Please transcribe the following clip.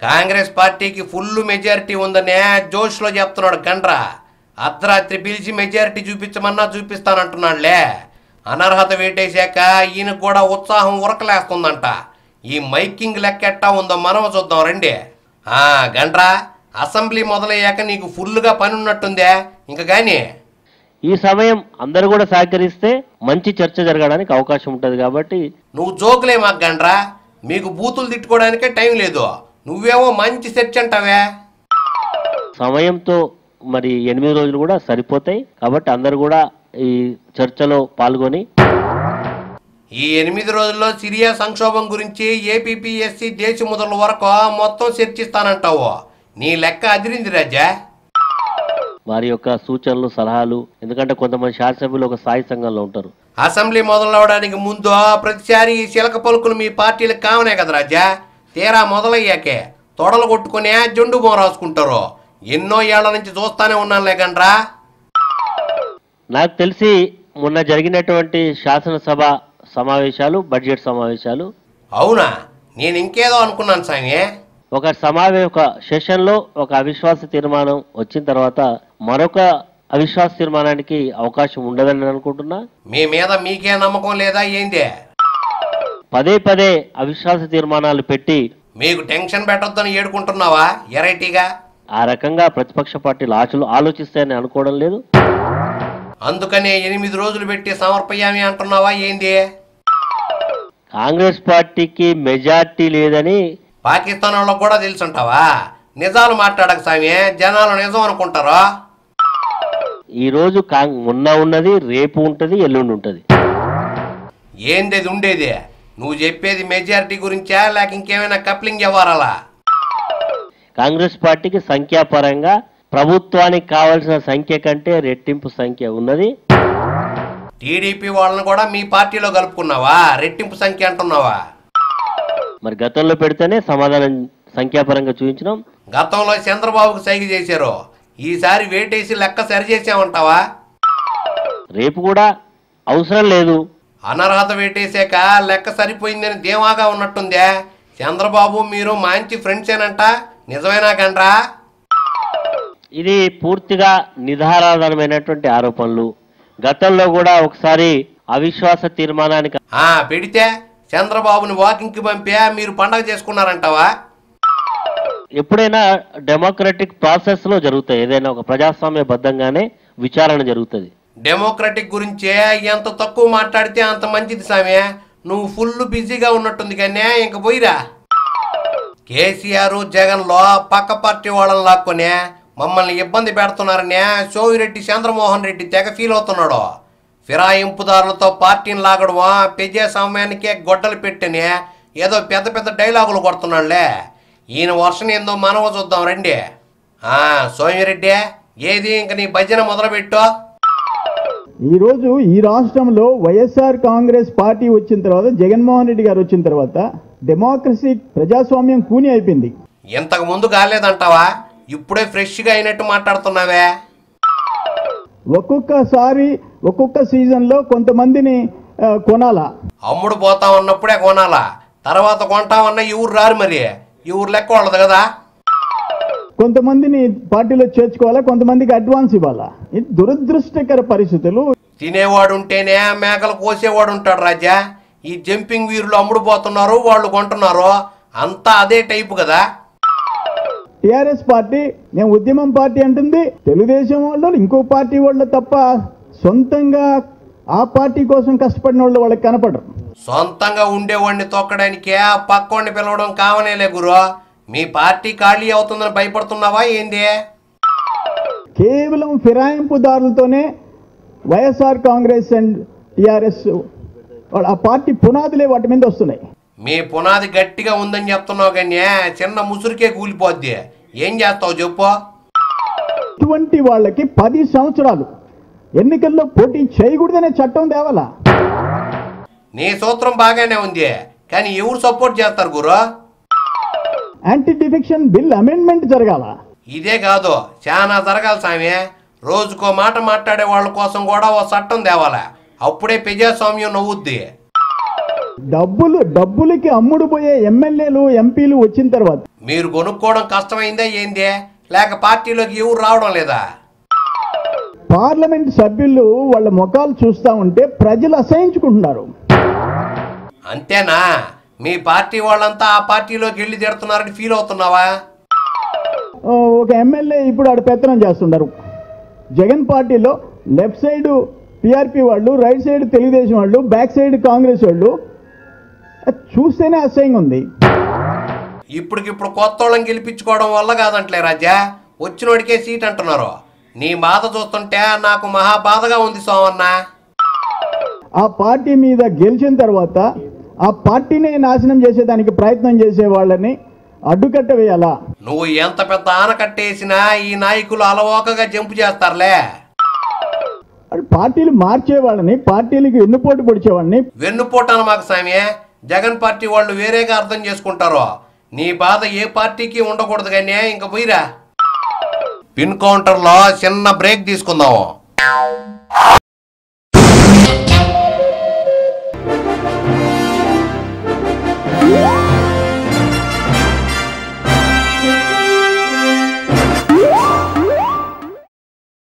కాంగ్రెస్ పార్టీకి full majority ఉందనే జోష్లో చెప్తున్నాడు గండ్రా. అర్ధరాత్రి పిలిచి మెజారిటీ చూపించమన్నా చూపిస్తానంటున్నాడులే. అనర్హత వేటేశాక ఈయనకు కూడా ఉత్సాహం ఉరకలేస్తుందంట. ఈ మైకింగ్ లెక్కెట్టా ఉందో మనం చూద్దాం రండి. గండ్రా, అసెంబ్లీ మొదలయ్యాక నీకు ఫుల్గా పని ఉన్నట్టుందే ఇంక కానీ. ఈ సమయం అందరూ కూడా సహకరిస్తే మంచి చర్చ జరగడానికి అవకాశం ఉంటుంది కాబట్టి. నువ్వు జోకులే మాకు గండ్రా, మీకు బూతులు తిట్టుకోవడానికే టైం లేదు, నువ్వేమో మంచి చర్చ అంటావే. సమయంతో మరి 8 రోజులు కూడా సరిపోతాయి కాబట్టి అందరూ కూడా ఈ చర్చలో పాల్గొని ఈ 8 రోజుల్లో సిరియా సంక్షోభం గురించి ఏపీపీఎస్సీ దేశముద్రల వరకు మొత్తం చర్చిస్తానంటావు. నీ లెక్క అదిరింది రాజా. వారి యొక్క సూచనలు సలహాలు, ఎందుకంటే కొంతమంది శాసనసభ్యులు ఒక స్థాయి సంఘంలో ఉంటారు. అసెంబ్లీ మొదలవడానికి ముందు ప్రతిసారి ఈ చిలక పలుకులు మీ పార్టీలకు కావనే కదా రాజా. తీరా మొదలయ్యాకే తొడలు కొట్టుకునే జెండు బొమ్మ రాసుకుంటారు. ఎన్నో ఏళ్ల నుంచి చూస్తానే ఉన్నాను లేకండ్రా. నాకు తెలిసి మొన్న జరిగినటువంటి శాసనసభ సమావేశాలు, బడ్జెట్ సమావేశాలు. అవునా, నేను ఇంకేదో అనుకున్నాను స్వామి. ఒక సెషన్లో ఒక అవిశ్వాస తీర్మానం వచ్చిన తర్వాత మరొక అవిశ్వాస తీర్మానానికి అవకాశం ఉండదని నేను అనుకుంటున్నా. మీ మీద మీకే నమ్మకం లేదా ఏంది? పదే అవిశ్వాస తీర్మానాలు పెట్టి మీకు టెన్షన్ పెట్టొద్దని ఏడుకుంటున్నావా ఎరైటీగా? ఆ రకంగా ప్రతిపక్ష పార్టీలు ఆలోచిస్తాయని అనుకోవడం లేదు. అందుకనే 8 రోజులు పెట్టి సమర్పయామి అంటున్నావా ఏంది? కాంగ్రెస్ పార్టీకి మెజార్టీ లేదని పాకిస్తాన్ వాళ్ళకు కూడా తెలుసుంటావా? నిజాలు మాట్లాడక స్వామి, జనాలు నిజం అనుకుంటారా? ఈరోజు ఉన్నది, రేపు ఉంటుంది, ఎల్లుండి ఉంటుంది. ఏంది ఉండేది? నువ్వు చెప్పేది మెజారిటీ గురించా లేక ఇంకేమైనా కప్లింగ్ వ్యవహారాలా? కాంగ్రెస్ పార్టీకి సంఖ్యాపరంగా ప్రభుత్వానికి కావాల్సిన సంఖ్య కంటే రెట్టింపు సంఖ్య ఉన్నది. టీడీపీ వాళ్ళని కూడా మీ పార్టీలో కలుపుకున్నావా? రెట్టింపు సంఖ్య అంటున్నావా? మరి గతంలో పెడితేనే సమాధానం సంఖ్యాపరంగా చూపించినాం. గతంలో చంద్రబాబుకు సైగ చేశారు, ఈసారి వేటేసి లెక్క సరిచేసామంటావా? రేపు కూడా అవసరం లేదు. అనర్హత వేటేసాక లెక్క సరిపోయిందని ధీమాగా ఉన్నట్టుందే. చంద్రబాబు మీరు మంచి ఫ్రెండ్సేనంట, నిజమేనా గండ్రా? ఇది పూర్తిగా నిధారాధారమైనటువంటి ఆరోపణలు. గతంలో కూడా ఒకసారి అవిశ్వాస తీర్మానానికి పెడితే చంద్రబాబుని వాకింగ్కి పంపే మీరు పండగ చేసుకున్నారంటావా? ఎప్పుడైనా డెమోక్రటిక్ ప్రాసెస్ లో జరుగుతాయి. ఏదైనా ఒక ప్రజాస్వామ్యబద్ధంగానే విచారణ జరుగుతుంది. డెమోక్రటిక్ గురించే ఎంత తక్కువ మాట్లాడితే అంత మంచిది సామే. నువ్వు ఫుల్ బిజీగా ఉన్నట్టుంది కానీ ఇంక పోయిరా. కేసీఆర్ జగన్లో పక్క పార్టీ వాళ్ళని లాక్కొని మమ్మల్ని ఇబ్బంది పెడుతున్నారనే సోమిరెడ్డి చంద్రమోహన్ రెడ్డి తెగ ఫీల్ అవుతున్నాడు. ఫిరాయింపుదారులతో పార్టీని లాగడం ప్రజాస్వామ్యానికే గొడ్డలు పెట్టని ఏదో పెద్ద డైలాగులు కొడుతున్నాడులే. ఈయన వర్షం ఏందో మనం చూద్దాం రండి. సోమిరెడ్డి, ఏది ఇంక నీ భజన మొదలుపెట్టు. ఈరోజు ఈ రాష్ట్రంలో వైఎస్ఆర్ కాంగ్రెస్ పార్టీ వచ్చిన తర్వాత, జగన్మోహన్ రెడ్డి గారు వచ్చిన తర్వాత డెమోక్రసీ, ప్రజాస్వామ్యం కూని అయిపోయింది. ఇంతకు ముందు కాలేదంటావా? ఇప్పుడే ఫ్రెష్గా అయినట్టు మాట్లాడుతున్నావే. ఒక్కొక్కసారి ఒక్కొక్క సీజన్లో కొంతమందిని కొనాలా, అమ్ముడు పోతా ఉన్నప్పుడే కొనాలా, తర్వాత కొంటామన్నా ఈ ఊరు రారు. మరి ఈ ఊరు లెక్క వాళ్ళదు కదా. కొంతమందిని పార్టీలో చేర్చుకోవాలా, కొంతమందికి అడ్వాన్స్ ఇవ్వాలా. ఇది దురదృష్టకర పరిస్థితులు. తినేవాడు ఉంటేనే మేకలు కోసేవాడు ఉంటాడు రాజా. ఈ జంపింగ్ వీరులు అమ్ముడు పోతున్నారు, వాళ్ళు కొంటున్నారు, అంతా అదే టైపు కదా. టిఆర్ఎస్ పార్టీ నేను ఉద్యమం పార్టీ అంటుంది. తెలుగుదేశం వాళ్ళు ఇంకో పార్టీ వాళ్ళు తప్ప సొంతంగా ఆ పార్టీ కోసం కష్టపడిన వాళ్ళు వాళ్ళకి కనపడరు. సొంతంగా ఉండేవాడిని తొక్కడానికే పక్కోడిని పిలవడం కావనేలే గురు. మీ పార్టీ ఖాళీ అవుతుందని భయపడుతున్నావా ఏంది? కేవలం ఫిరాయింపుదారులతోనే వైఎస్ఆర్ కాంగ్రెస్ అండ్ టిఆర్ఎస్ ఆ పార్టీ పునాదులే వాటి మీద వస్తున్నాయి. మీ పునాది గట్టిగా ఉందని చెప్తున్నావు కానీ చిన్న ముసురుకే కూలిపోద్ది. ఏం చేస్తావు చెప్పు? ఇటువంటి వాళ్ళకి 10 సంవత్సరాలు ఎన్నికల్లో పోటీ చేయకూడదనే చట్టం తేవాలా? నీ సూత్రం బాగానే ఉంది కానీ ఎవరు సపోర్ట్ చేస్తారు గురు? యాంటీ డిఫెక్షన్ బిల్ అమెండ్మెంట్ జరగాల. ఇదే కాదు, చాలా జరగాలి సామి. రోజుకో మాట మాట్లాడే వాళ్ళ కోసం కూడా ఓ చట్టం తేవాలా. అప్పుడే ప్రజాస్వామ్యం నవ్వుద్ది. డబ్బులకి అమ్ముడు పోయే ఎమ్మెల్యేలు, ఎంపీలు వచ్చిన తర్వాత మీరు కొనుక్కోవడం కష్టమైందా ఏందే, లేక పార్టీలోకి ఎవరు రావడం లేదా? పార్లమెంట్ సభ్యులు వాళ్ళ ముఖాలు చూస్తూ ఉంటే ప్రజలు అసహించుకుంటున్నారు. అంతేనా? మీ పార్టీ వాళ్ళంతా ఆ పార్టీలోకి వెళ్ళి తిడుతున్నారని ఫీల్ అవుతున్నావా? ఒక ఎమ్మెల్యే ఇప్పుడు ఆడ పెత్తనం చేస్తున్నారు. జగన్ పార్టీలో లెఫ్ట్ సైడ్ పిఆర్పి వాళ్ళు, రైట్ సైడ్ తెలుగుదేశం వాళ్ళు, బ్యాక్ సైడ్ కాంగ్రెస్ వాళ్ళు. చూస్తేనే అసహ్యంగా ఉంది. ఇప్పటికిప్పుడు కొత్త వాళ్ళని గెలిపించుకోవడం వల్ల కాదంటలే రాజా, వచ్చినోడికే సీట్ అంటున్నారు. నీ బాధ చూస్తుంటే నాకు మహా బాధగా ఉంది సోమన్న. ఆ పార్టీ మీద గెలిచిన తర్వాత ఆ పార్టీని నాశనం చేసేదానికి ప్రయత్నం చేసే వాళ్ళని అడ్డుకట్ట వేయాలా? నువ్వు ఎంత పెద్ద ఆనకట్టేసినా ఈ నాయకులు అలవోకగా జంపు చేస్తారులే. పార్టీలు మార్చే వాళ్ళని, పార్టీలకు వెన్నుపోటు పొడిచేవాడిని. వెన్నుపోటాను మాకు సామి, జగన్ పార్టీ వాళ్ళు వేరేగా అర్థం చేసుకుంటారు. నీ బాధ ఏ పార్టీకి ఉండకూడదు కానీ ఇంక పోయిరా. పిన్ కౌంటర్లో చిన్న బ్రేక్ తీసుకుందాము.